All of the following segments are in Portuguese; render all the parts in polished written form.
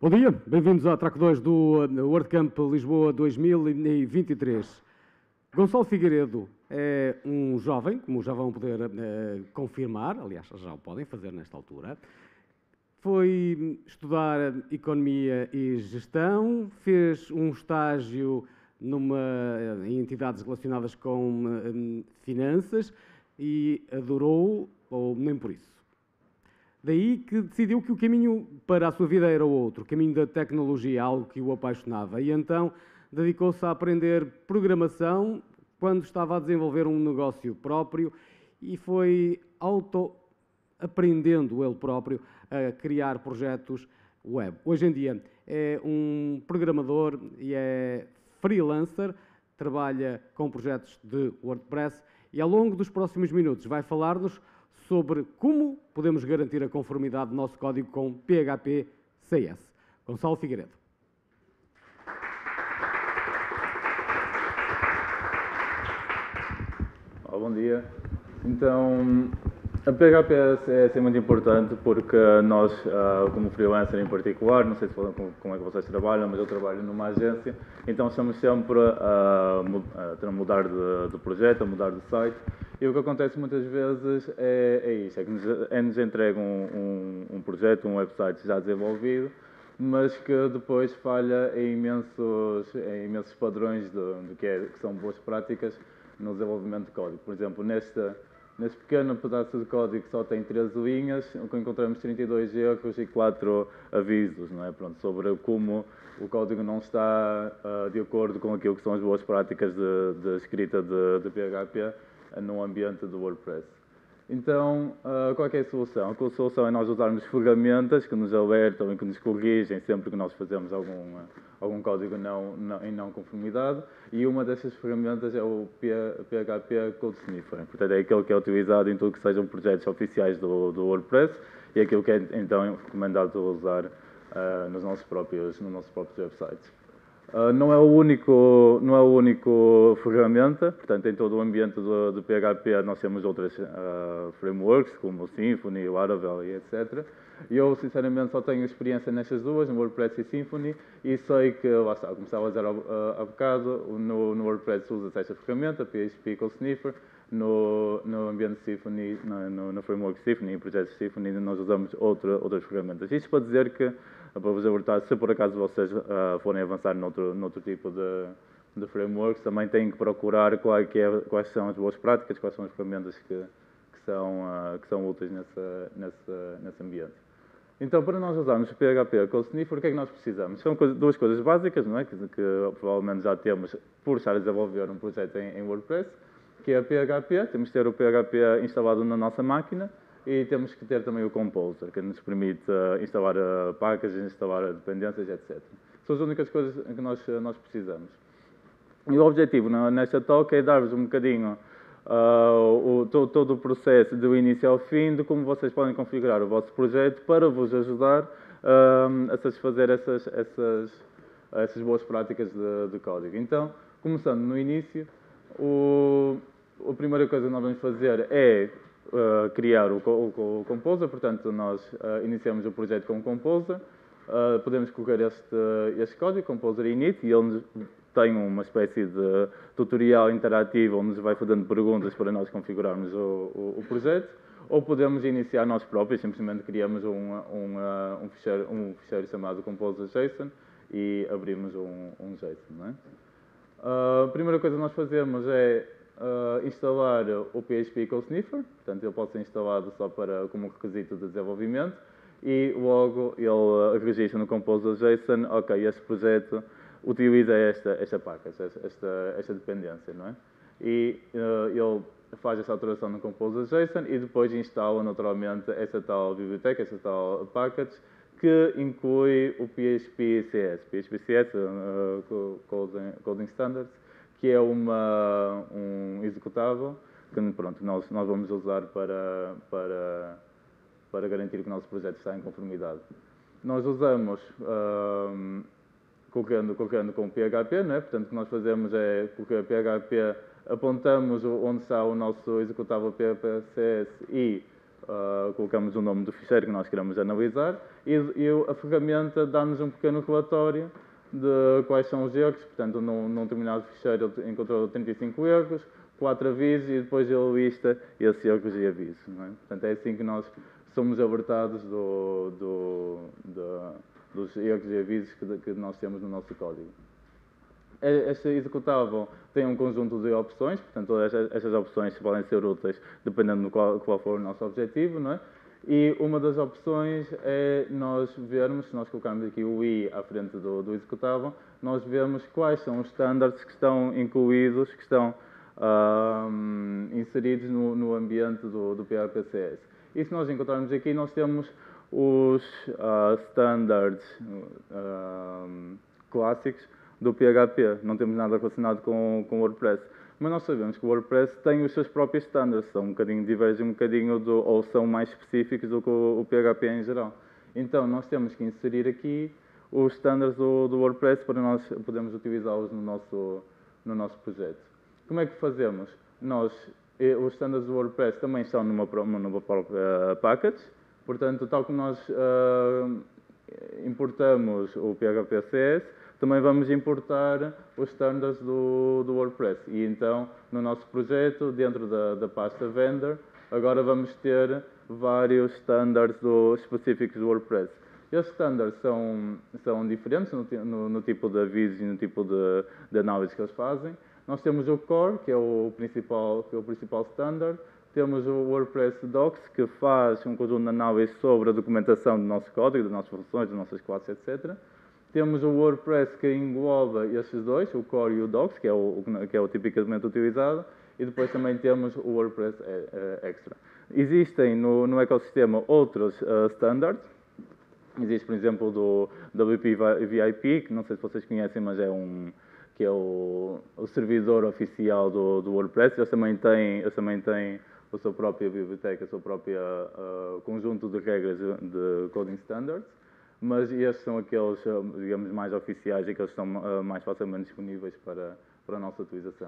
Bom dia, bem-vindos à Track 2 do WordCamp Lisboa 2023. Gonçalo Figueiredo é um jovem, como já vão poder confirmar, aliás, já o podem fazer nesta altura. Foi estudar Economia e Gestão, fez um estágio em entidades relacionadas com finanças e adorou, ou nem por isso. Daí que decidiu que o caminho para a sua vida era outro, o caminho da tecnologia, algo que o apaixonava. E então dedicou-se a aprender programação quando estava a desenvolver um negócio próprio e foi aprendendo ele próprio a criar projetos web. Hoje em dia é um programador e é freelancer, trabalha com projetos de WordPress e ao longo dos próximos minutos vai falar-nos sobre como podemos garantir a conformidade do nosso código com PHP CS. Gonçalo Figueiredo. Bom dia. Então, a PHP é muito importante porque nós, como freelancer em particular, não sei se falam como é que vocês trabalham, mas eu trabalho numa agência, então estamos sempre a mudar de projeto, a mudar de site. E o que acontece muitas vezes é isso, é que nos entregam um projeto, um website já desenvolvido, mas que depois falha em imensos padrões que são boas práticas no desenvolvimento de código. Por exemplo, neste pequeno pedaço de código que só tem 13 linhas, encontramos 32 erros e 4 avisos, não é? Pronto, sobre como o código não está de acordo com aquilo que são as boas práticas de escrita de PHP num ambiente do WordPress. Então, qual é a solução? A solução é nós usarmos ferramentas que nos alertam e que nos corrigem sempre que nós fazemos algum código em não conformidade, e uma dessas ferramentas é o PHP Code Sniffer. Portanto, é aquele que é utilizado em tudo que sejam projetos oficiais do WordPress e é aquilo que é então recomendado usar nos nossos próprios websites. Não é o único ferramenta, portanto, em todo o ambiente do PHP nós temos outras frameworks, como o Symfony, o Laravel e etc. E eu, sinceramente, só tenho experiência nestas duas, no WordPress e Symfony, e sei que, lá está, como estava a dizer há bocado, no WordPress usa-se esta ferramenta, PHP Code Sniffer, no ambiente Symfony, no framework Symfony, em projetos Symfony, nós usamos outras ferramentas. Isto para dizer que, para vos alertar, se por acaso vocês forem avançar noutro tipo de frameworks, também têm que procurar quais são as boas práticas, quais são as ferramentas que são úteis nesse ambiente. Então, para nós usarmos o PHP Code Sniffer, o que é que nós precisamos? São duas coisas básicas, não é? que provavelmente já temos por estar a desenvolver um projeto em WordPress, que é a PHP, temos que ter o PHP instalado na nossa máquina e temos que ter também o Composer, que nos permite instalar packages, instalar dependências, etc. São as únicas coisas que nós precisamos. E o objetivo nesta talk é dar-vos um bocadinho todo o processo do início ao fim, de como vocês podem configurar o vosso projeto para vos ajudar a satisfazer essas boas práticas de código. Então, começando no início, a primeira coisa que nós vamos fazer é criar o Composer, portanto nós iniciamos o projeto com o Composer, podemos correr este código, Composer init, e ele tem uma espécie de tutorial interativo onde nos vai fazendo perguntas para nós configurarmos o projeto, ou podemos iniciar nós próprios, simplesmente criamos um ficheiro chamado Composer.json e abrimos um JSON, não é? A primeira coisa que nós fazemos é instalar o PHP Code Sniffer, portanto ele pode ser instalado só como requisito de desenvolvimento, e logo ele registra no Composer.json, ok, este projeto utiliza esta package, esta dependência, não é? E ele faz essa alteração no Composer.json e depois instala naturalmente essa tal biblioteca, essa tal package, que inclui o PHP CS. PHP CS, Coding Standards, que é um executável que pronto, nós vamos usar para garantir que o nosso projeto está em conformidade. Nós usamos correndo com PHP, não é? Portanto, o que nós fazemos é correr PHP, apontamos onde está o nosso executável PHP CS e colocamos o nome do ficheiro que nós queremos analisar e a ferramenta dá-nos um pequeno relatório de quais são os erros. Portanto, num determinado ficheiro ele encontrou 35 erros, 4 avisos e depois ele lista esses erros e avisos. Não é? Portanto, é assim que nós somos alertados dos erros e avisos que nós temos no nosso código. Este executável tem um conjunto de opções, portanto, estas opções podem ser úteis dependendo de qual for o nosso objetivo, não é? E uma das opções é nós vermos, se nós colocarmos aqui o i à frente do executável, nós vemos quais são os standards que estão incluídos, que estão inseridos no ambiente do PHP-CS. E se nós encontrarmos aqui, nós temos os standards clássicos do PHP. Não temos nada relacionado com o WordPress. Mas nós sabemos que o WordPress tem os seus próprios standards, são um bocadinho divergem um bocadinho ou são mais específicos do que o PHP em geral. Então, nós temos que inserir aqui os standards do WordPress para nós podermos utilizá-los no nosso projeto. Como é que fazemos? Os standards do WordPress também estão numa própria package, portanto, tal como nós importamos o PHP-CS, também vamos importar os standards do WordPress. E então, no nosso projeto, dentro da pasta vendor, agora vamos ter vários standards específicos do WordPress. Estes standards são diferentes no tipo de avisos e no tipo de análise que eles fazem. Nós temos o Core, que é o principal standard. Temos o WordPress Docs, que faz um conjunto de análise sobre a documentação do nosso código, das nossas funções, das nossas classes, etc. Temos o WordPress que engloba esses dois, o Core e o Docs, que é o tipicamente utilizado, e depois também temos o WordPress Extra. Existem no ecossistema outros standards. Existe, por exemplo, do WP VIP, que não sei se vocês conhecem, mas que é o servidor oficial do WordPress. Eles também têm a sua própria biblioteca, o seu próprio conjunto de regras de coding standards. Mas estes são aqueles, digamos, mais oficiais e que eles estão mais facilmente disponíveis para a nossa utilização.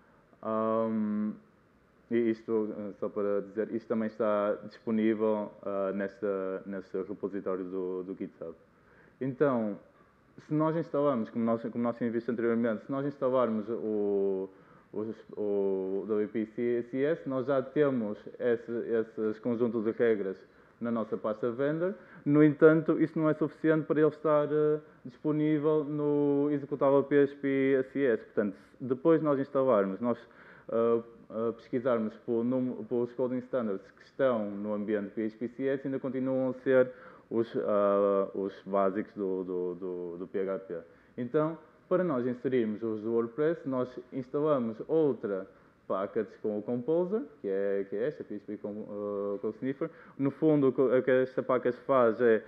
E isto, só para dizer, isto também está disponível neste repositório do GitHub. Então, se nós instalarmos, como nós tínhamos visto anteriormente, se nós instalarmos o WP-CS, nós já temos esses conjuntos de regras na nossa pasta vendor. No entanto, isso não é suficiente para ele estar disponível no executável PHP-CS. Portanto, depois de nós instalarmos, nós pesquisarmos pelos coding standards que estão no ambiente PHP-CS, ainda continuam a ser os básicos do PHP. Então, para nós inserirmos os do WordPress, nós instalamos outra package com o Composer, que é esta, PHP com Sniffer. No fundo, o que esta package faz é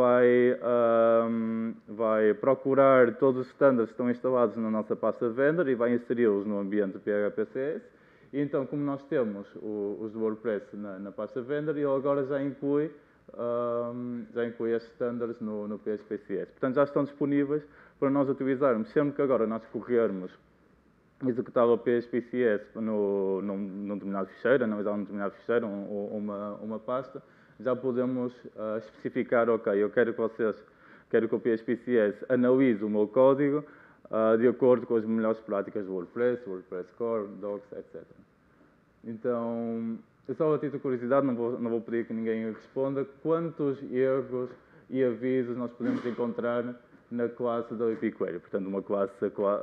vai procurar todos os standards que estão instalados na nossa pasta vendor e vai inseri-los no ambiente do PHP-CS. E então, como nós temos os do WordPress na pasta vendor, ele agora já inclui estes standards no PHP-CS. Portanto, já estão disponíveis para nós utilizarmos. Sempre que agora nós corrermos executável PHP-CS num determinado ficheiro, analisar um determinado ficheiro ou uma pasta, já podemos especificar, ok, eu quero que o PHP-CS analise o meu código de acordo com as melhores práticas do WordPress, WordPress Core, Docs, etc. Então, só a título de curiosidade, não vou pedir que ninguém responda, quantos erros e avisos nós podemos encontrar na classe da WP Query? Portanto, uma classe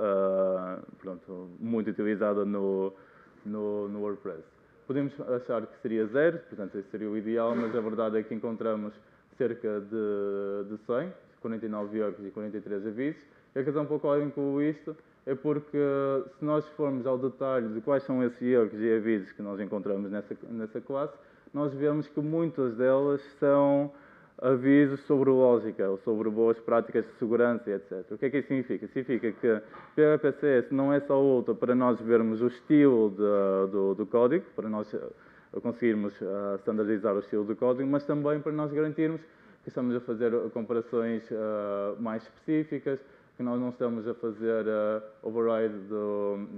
muito utilizada no WordPress. Podemos achar que seria 0, portanto, esse seria o ideal, mas a verdade é que encontramos cerca de 100, 49 erros e 43 avisos. E a razão pela qual eu incluo isto é porque, se nós formos ao detalhe de quais são esses erros e avisos que nós encontramos nessa classe, nós vemos que muitas delas são avisos sobre lógica, ou sobre boas práticas de segurança, etc. O que é que isso significa? Significa que PHP-CS não é só útil para nós vermos o estilo do código, para nós conseguirmos standardizar o estilo do código, mas também para nós garantirmos que estamos a fazer comparações mais específicas, que nós não estamos a fazer override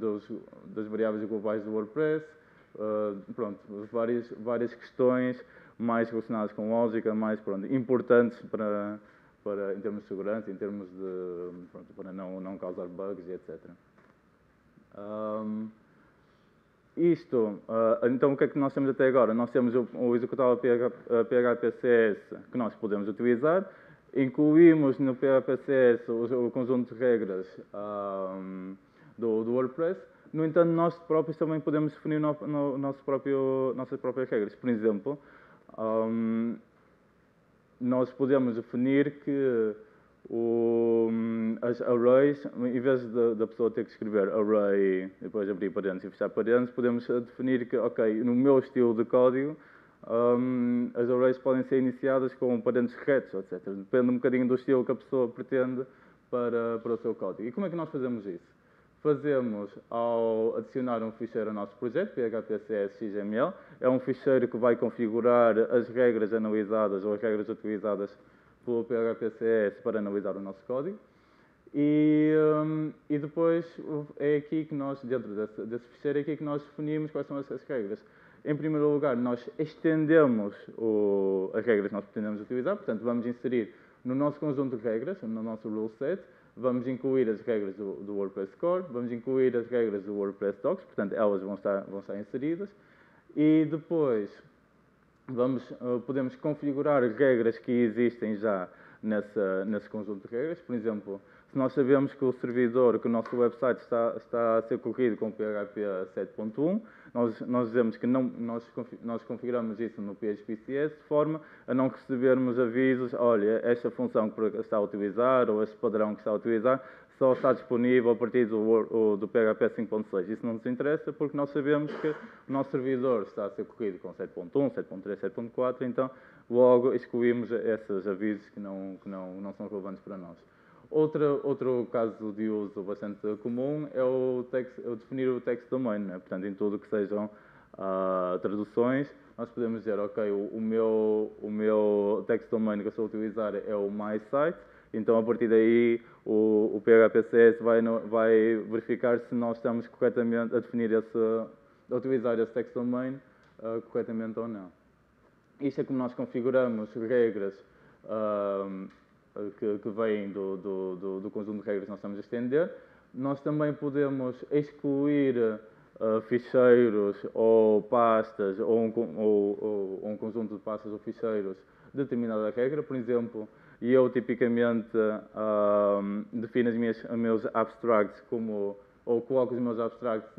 das variáveis globais do WordPress, várias questões mais relacionadas com lógica, mais importantes em termos de segurança, em termos de para não causar bugs e etc. Então o que é que nós temos até agora? Nós temos o executável PHPCS que nós podemos utilizar, incluímos no PHPCS o conjunto de regras do WordPress. No entanto, nós próprios também podemos definir nossas próprias regras. Por exemplo, nós podemos definir que as arrays, em vez da pessoa ter que escrever array, depois abrir parênteses e fechar parênteses, podemos definir que, ok, no meu estilo de código, as arrays podem ser iniciadas com parênteses retos, etc. Depende um bocadinho do estilo que a pessoa pretende para o seu código. E como é que nós fazemos isso? Fazemos ao adicionar um ficheiro ao nosso projeto, phpcs.xml. É um ficheiro que vai configurar as regras analisadas ou as regras utilizadas pelo PHPCS para analisar o nosso código. E depois é aqui que nós, dentro desse ficheiro, é aqui que nós definimos quais são essas regras. Em primeiro lugar, nós estendemos as regras que nós pretendemos utilizar, portanto, vamos inserir no nosso conjunto de regras, no nosso rule set, vamos incluir as regras do WordPress Core, vamos incluir as regras do WordPress Docs, portanto, elas vão estar inseridas. E depois podemos configurar regras que existem já nesse conjunto de regras. Por exemplo, se nós sabemos que o servidor, que o nosso website está a ser corrido com PHP 7.1, nós dizemos que nós configuramos isso no PHPCS de forma a não recebermos avisos, olha, esta função que está a utilizar ou este padrão que está a utilizar só está disponível a partir do PHP 5.6. Isso não nos interessa porque nós sabemos que o nosso servidor está a ser corrido com 7.1, 7.3, 7.4, então logo excluímos esses avisos que não são relevantes para nós. Outro caso de uso bastante comum é definir o text domain, né? Portanto, em tudo que sejam traduções, nós podemos dizer, ok, o meu text domain que eu estou a utilizar é o my site, então a partir daí o PHPCS vai verificar se nós estamos corretamente a definir a utilizar esse text domain corretamente ou não. Isto é como nós configuramos regras que vêm do conjunto de regras que nós estamos a estender. Nós também podemos excluir ficheiros ou pastas ou um conjunto de pastas ou ficheiros de determinada regra. Por exemplo, eu tipicamente defino os meus abstracts ou coloco os meus abstracts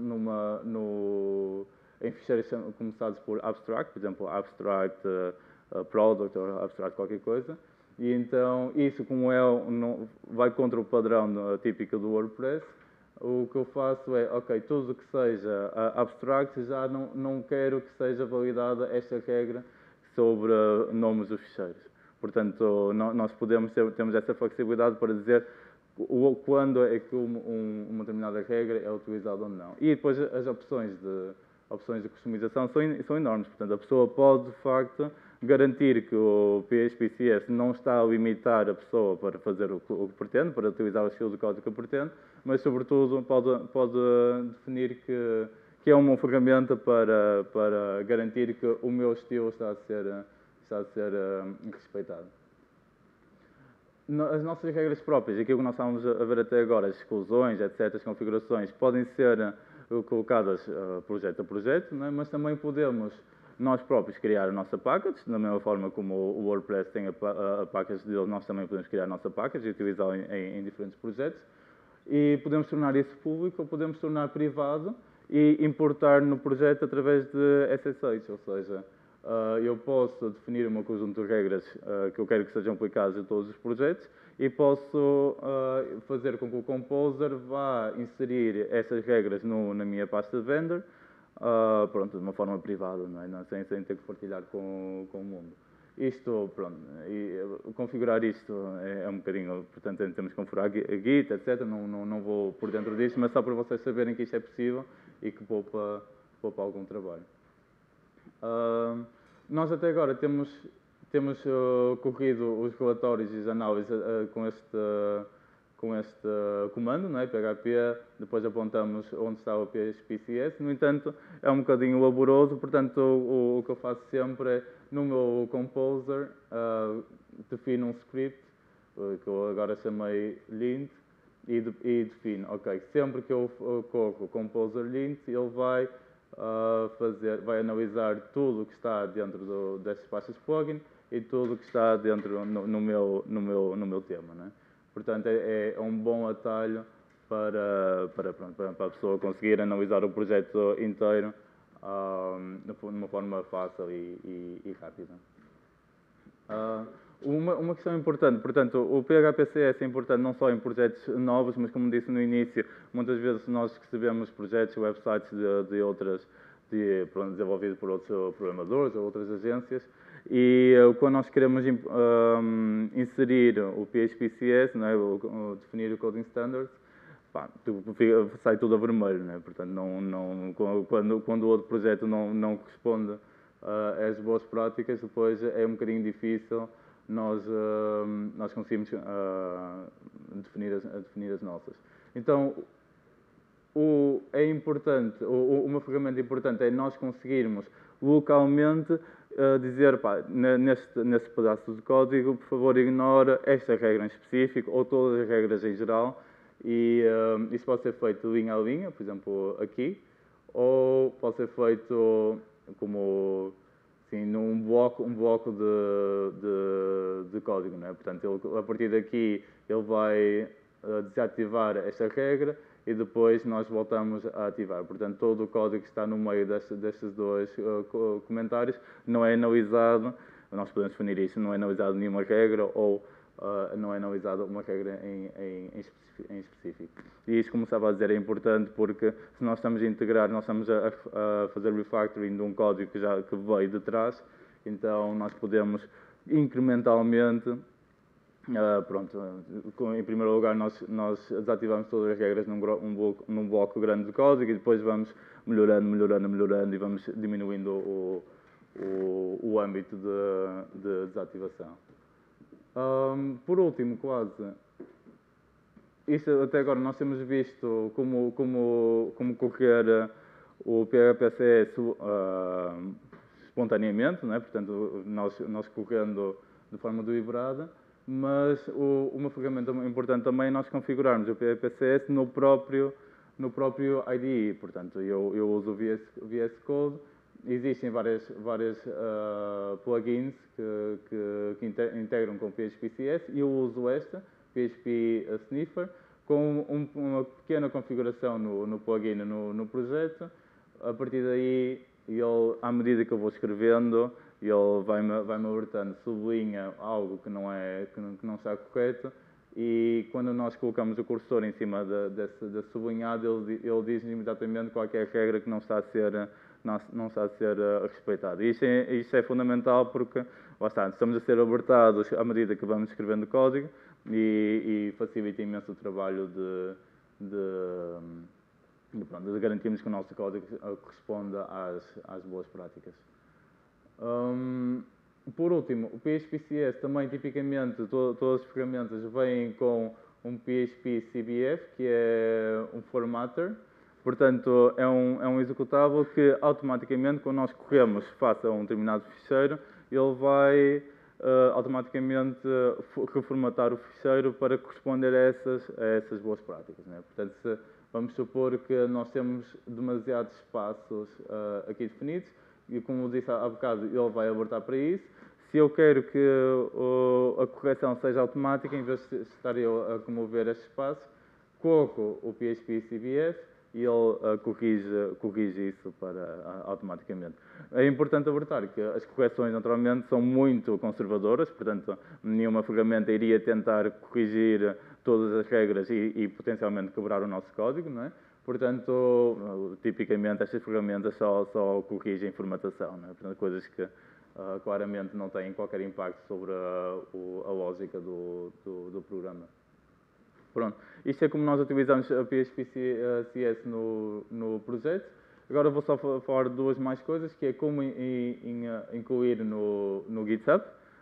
em ficheiros começados por abstract, por exemplo, abstract product ou abstract qualquer coisa. E então, isso como vai contra o padrão típico do WordPress, o que eu faço é, ok, tudo que seja abstract, já não quero que seja validada esta regra sobre nomes dos ficheiros. Portanto, nós temos essa flexibilidade para dizer quando é que uma determinada regra é utilizada ou não. E depois as opções de customização são enormes. Portanto, a pessoa pode, de facto, garantir que o PHPCS não está a limitar a pessoa para fazer o que pretende, para utilizar o estilo de código que pretende, mas, sobretudo, pode definir que é uma ferramenta para garantir que o meu estilo está a ser respeitado. As nossas regras próprias, aquilo que nós estamos a ver até agora, as exclusões, etc., as configurações, podem ser colocadas projeto a projeto, não é? Mas também podemos nós próprios criar a nossa package, da mesma forma como o WordPress tem a package dele, nós também podemos criar a nossa package e utilizá-la em diferentes projetos. E podemos tornar isso público ou podemos tornar privado e importar no projeto através de SSH, ou seja, eu posso definir um conjunto de regras que eu quero que sejam aplicadas em todos os projetos e posso fazer com que o Composer vá inserir essas regras na minha pasta de vendor, de uma forma privada, não é? sem ter que partilhar com o mundo. Configurar isto é um bocadinho, portanto, temos que configurar a Git, etc. Não vou por dentro disto, mas só para vocês saberem que isto é possível e que poupa algum trabalho. Nós até agora temos corrido os relatórios e as análises com este comando, não é? PHP, depois apontamos onde está o PHP-CS. No entanto, é um bocadinho laboroso, portanto, o que eu faço sempre é, no meu Composer, defino um script, que eu agora chamei lint, e defino, ok, sempre que eu corro o Composer lint, ele vai vai analisar tudo o que está dentro destas pastas de plugin e tudo o que está dentro no meu tema, né? Portanto, é um bom atalho para a pessoa conseguir analisar o projeto inteiro de uma forma fácil e rápida. Uma questão importante, portanto, o PHP-CS é importante não só em projetos novos, mas como disse no início, muitas vezes nós recebemos projetos, websites desenvolvidos por outros programadores ou outras agências, e quando nós queremos inserir o PHP-CS, não é, definir o Coding Standards, sai tudo a vermelho, não é? Portanto, quando o outro projeto não corresponde às boas práticas, depois é um bocadinho difícil nós conseguimos definir as nossas. Então, é importante, uma ferramenta importante é nós conseguirmos localmente dizer, nesse pedaço de código, por favor, ignora esta regra em específico ou todas as regras em geral, e isso pode ser feito linha a linha, por exemplo, aqui, ou pode ser feito como assim, num bloco de código, não é? Portanto, a partir daqui ele vai desativar esta regra e depois nós voltamos a ativar. Portanto, todo o código que está no meio destes dois comentários não é analisado, nós podemos definir isso, não é analisado nenhuma regra ou não é analisada uma regra em específico. E isso, como estava a dizer, é importante porque se nós estamos a integrar, nós estamos a fazer refactoring de um código que veio de trás, então nós podemos incrementalmente, em primeiro lugar nós desativamos todas as regras num bloco grande de código e depois vamos melhorando e vamos diminuindo o âmbito de desativação. Por último, isto até agora nós temos visto como correr o PHP-CS espontaneamente, não é? Portanto, nós correndo de forma deliberada, mas uma ferramenta importante também é nós configurarmos o PHP-CS no próprio IDE. Portanto, eu uso o VS Code. Existem várias plugins que integram com o PHP-CS e eu uso esta, PHP Sniffer, com uma pequena configuração no plugin no projeto. A partir daí, à medida que eu vou escrevendo, ele vai-me alertando, sublinha algo que não está correto e quando nós colocamos o cursor em cima desse sublinhado, ele diz imediatamente qualquer regra que não está a ser respeitada. Isto é fundamental porque, lá está, estamos a ser alertados à medida que vamos escrevendo código e facilita imenso o trabalho de garantirmos que o nosso código corresponda às boas práticas. Por último, o PHP-CS também, tipicamente, todas as ferramentas vêm com um PHP-CBF, que é um formatter. Portanto, é um executável que automaticamente, quando nós corremos face a um determinado ficheiro, ele vai automaticamente reformatar o ficheiro para corresponder a essas boas práticas, né? Portanto, vamos supor que nós temos demasiados espaços aqui definidos, e como disse há bocado, ele vai alertar para isso. Se eu quero que a correção seja automática, em vez de estar eu a comover este espaço, corro o PHP-CBF e ele corrige isso automaticamente. É importante alertar que as correções, naturalmente, são muito conservadoras, portanto, nenhuma ferramenta iria tentar corrigir todas as regras e potencialmente quebrar o nosso código, não é? Portanto, tipicamente, estas ferramentas só corrigem formatação, não é? Portanto, coisas que claramente não têm qualquer impacto sobre a lógica do programa. Pronto, isto é como nós utilizamos a PHP-CS no projeto. Agora vou só falar de duas mais coisas, que é como incluir no GitHub.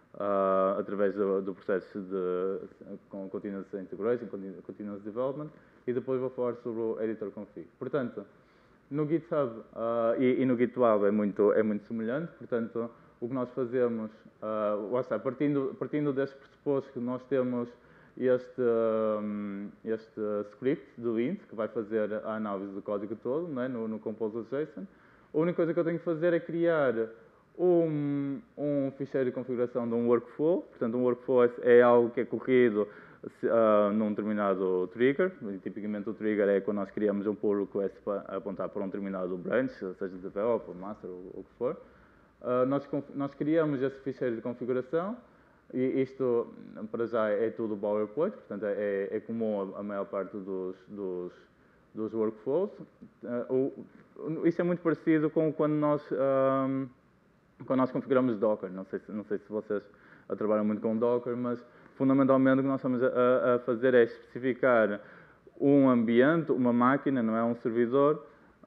através do processo com Continuous Integration, Continuous Development, e depois vou falar sobre o Editor Config. Portanto, no GitHub e no GitLab é muito semelhante, portanto, o que nós fazemos, lá está, partindo deste pressuposto que nós temos este script do int, que vai fazer a análise do código todo, não é? no Composer.json, a única coisa que eu tenho que fazer é criar um ficheiro de configuração de um workflow. Portanto, um workflow é algo que é corrido num determinado trigger. Tipicamente o trigger é quando nós criamos um pull request para apontar para um determinado branch, seja developer, master ou o que for. Nós criamos esse ficheiro de configuração, e isto para já é tudo boilerplate, portanto é comum a maior parte dos workflows. Isso é muito parecido com quando nós configuramos Docker. Não sei se vocês trabalham muito com Docker, mas fundamentalmente o que nós estamos a fazer é especificar um ambiente, uma máquina, não é, um servidor,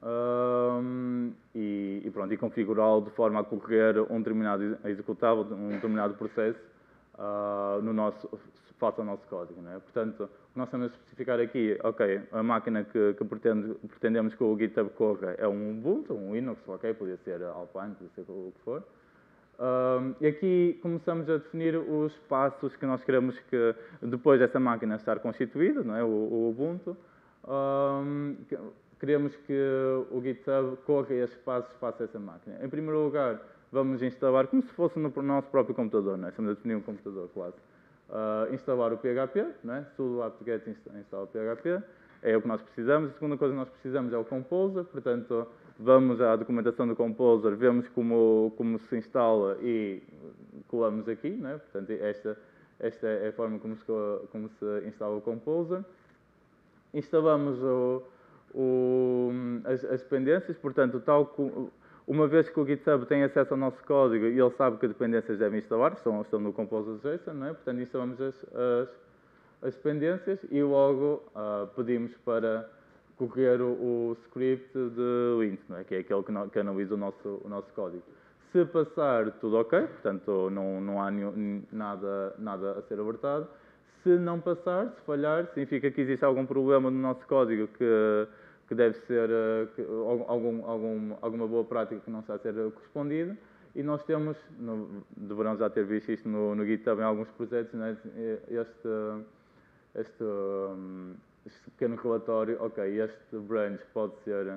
e configurá-lo de forma a correr um determinado executável, um determinado processo face ao nosso código, não é? Portanto, o que nós estamos a especificar aqui, ok, a máquina que pretendemos que o GitHub corra é um Ubuntu, um Linux, ok, podia ser Alpine, podia ser o que for. E aqui começamos a definir os passos que nós queremos que, depois dessa máquina estar constituída, não é, o Ubuntu, queremos que o GitHub corra estes passos face a essa máquina. Em primeiro lugar, vamos instalar, como se fosse no nosso próprio computador, não é? Estamos a definir um computador, claro. Instalar o PHP, não é? Sudo apt-get instala o PHP, é o que nós precisamos. A segunda coisa que nós precisamos é o Composer, portanto, vamos à documentação do Composer, vemos como se instala e colamos aqui, não é? Portanto, esta é a forma como se instala o Composer. Instalamos as dependências, portanto, uma vez que o GitHub tem acesso ao nosso código e ele sabe que dependências devem instalar, estão no Composer.json, não é? Portanto, instalamos as dependências e logo pedimos para correr o script de lint, não é? Que é aquele que analisa o nosso código. Se passar, tudo ok, portanto, não há nada a ser abertado. Se não passar, se falhar, significa que existe algum problema no nosso código que deve ser alguma boa prática que não está a ser correspondida, e nós temos, deverão já ter visto isto no GitHub em alguns projetos, né, este pequeno relatório, ok, este branch pode ser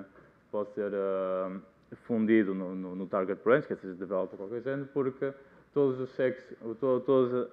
fundido no target branch, que seja developer ou qualquer género, porque todos os checks, todas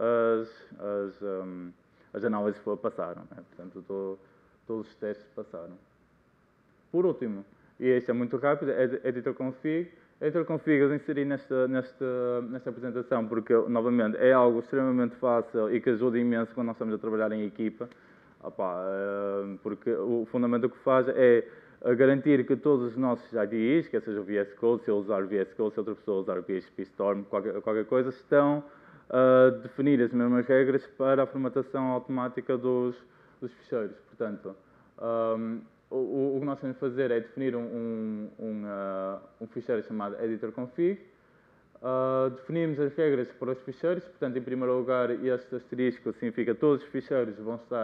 as análises passaram, né? Portanto, todos os testes passaram. Por último, e este é muito rápido, é Editor Config. Editor Config eu inseri nesta apresentação porque, novamente, é algo extremamente fácil e que ajuda imenso quando nós estamos a trabalhar em equipa. Porque o fundamento que faz é garantir que todos os nossos IDEs, quer seja o VS Code, se eu usar VS Code, se outra pessoa usar PHP Storm, qualquer coisa, estão a definir as mesmas regras para a formatação automática dos ficheiros. Portanto, o que nós temos de fazer é definir um ficheiro chamado Editor Config. Definimos as regras para os ficheiros, portanto, em primeiro lugar, este asterisco significa que todos os ficheiros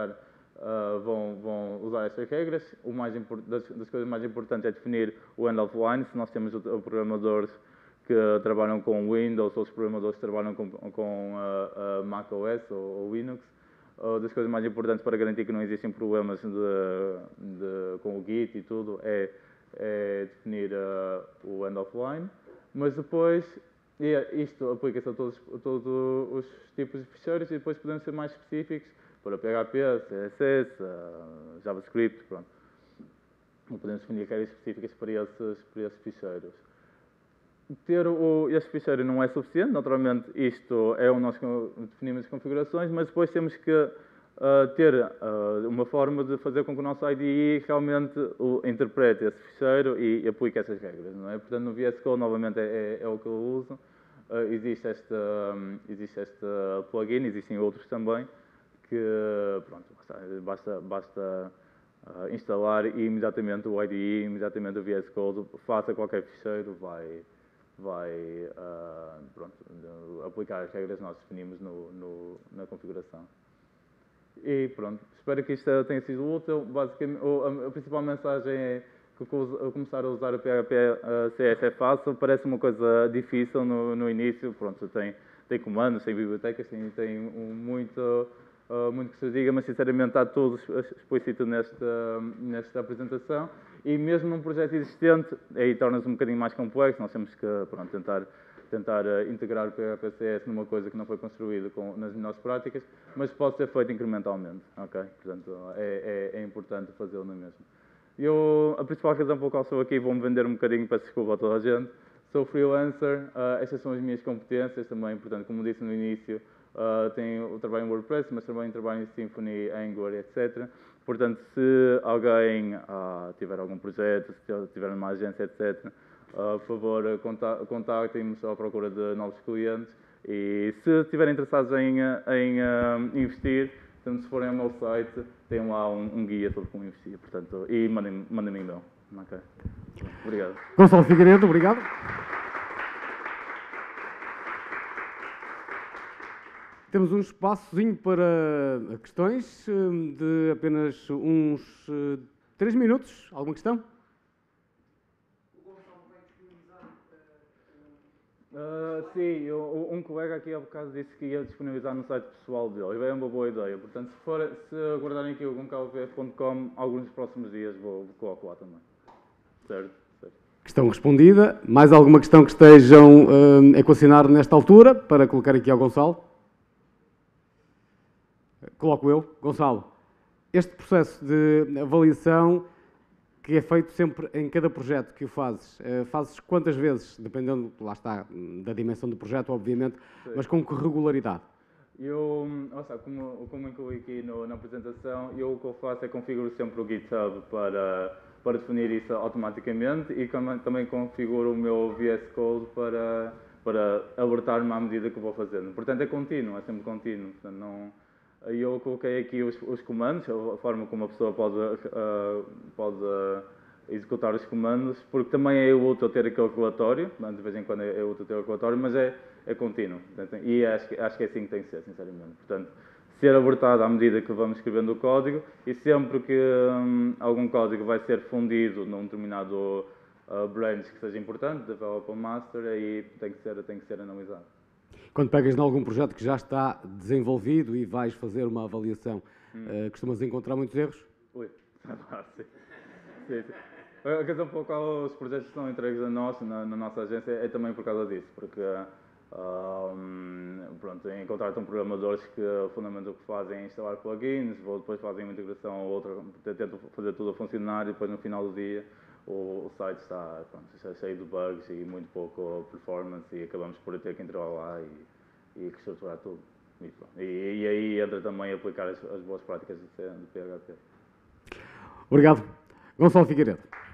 vão usar estas regras. Das coisas mais importantes é definir o end of line. Se nós temos programadores que trabalham com Windows ou os programadores que trabalham com macOS ou Linux, das coisas mais importantes para garantir que não existem problemas com o Git e tudo é definir o end of line. Mas depois, isto aplica-se a todos os tipos de ficheiros, e depois podemos ser mais específicos para PHP, CSS, JavaScript, pronto. E podemos definir regras específicas para esses ficheiros. Ter este ficheiro não é suficiente, naturalmente isto é o nós definimos as configurações, mas depois temos que ter uma forma de fazer com que o nosso IDE realmente interprete esse ficheiro e aplique essas regras, não é? Portanto, no VS Code, novamente, é o que eu uso. Existe este plugin, existem outros também, que pronto, basta instalar e imediatamente o IDE, imediatamente o VS Code, faça qualquer ficheiro, vai pronto, aplicar as regras que nós definimos na configuração. E pronto, espero que isto tenha sido útil. Basicamente, a principal mensagem é que começar a usar o PHP CS é fácil, parece uma coisa difícil no início, pronto, tem comandos, tem bibliotecas, tem muito que se diga, mas sinceramente está tudo explícito nesta apresentação. E mesmo num projeto existente, aí torna-se um bocadinho mais complexo, nós temos que pronto, tentar integrar o PHP CS numa coisa que não foi construída nas melhores práticas, mas pode ser feito incrementalmente, ok? Portanto, é importante fazê-lo na mesma. A principal razão pela qual estou aqui, vou-me vender um bocadinho, peço desculpa a toda a gente, sou freelancer, estas são as minhas competências também, portanto, como disse no início, tenho trabalho em WordPress, mas também trabalho em Symfony, Angular, etc. Portanto, se alguém tiver algum projeto, se tiver uma agência, etc., por favor, contactem-me, estou à procura de novos clientes e se estiverem interessados em investir, portanto, se forem ao meu site, tem lá um guia sobre como investir, portanto, e mandem-me e-mail. Okay. Obrigado. Gonçalo Figueiredo, obrigado. Temos um espaçozinho para questões de apenas uns 3 minutos. Alguma questão? Sim, um colega aqui há bocado disse que ia disponibilizar no site pessoal dele, é uma boa ideia, portanto se aguardarem aqui o goncalvf.com, alguns dos próximos dias vou colocar lá também. Certo? Questão respondida. Mais alguma questão que estejam a equacionar nesta altura, para colocar aqui ao Gonçalo? Coloco eu. Gonçalo, este processo de avaliação que é feito sempre em cada projeto que o fazes quantas vezes, dependendo, lá está, da dimensão do projeto, obviamente, sim, mas com que regularidade? Como incluí aqui na apresentação, o que eu faço é configuro sempre o GitHub para definir isso automaticamente e também configuro o meu VS Code para alertar-me à medida que vou fazendo. Portanto, é contínuo, é sempre contínuo. Portanto, eu coloquei aqui os comandos, a forma como a pessoa pode executar os comandos, porque também é útil ter aquele relatório, de vez em quando é útil ter o relatório, mas é contínuo. Portanto, e acho que é assim que tem que ser, sinceramente. Portanto, ser alertado à medida que vamos escrevendo o código e sempre que algum código vai ser fundido num determinado branch que seja importante, developer master, aí tem que ser analisado. Quando pegas em algum projeto que já está desenvolvido e vais fazer uma avaliação, costumas encontrar muitos erros? Sim. A razão pela qual os projetos estão entregues a nós, na nossa agência, é também por causa disso, porque contratam programadores que fundamentalmente o que fazem é instalar plugins, depois fazem uma integração ou outra, tentam fazer tudo a funcionar e depois no final do dia o site está cheio de bugs e muito pouco performance e acabamos por ter que entrar lá e reestruturar tudo. E aí entra também aplicar as boas práticas de PHP. Obrigado. Gonçalo Figueiredo.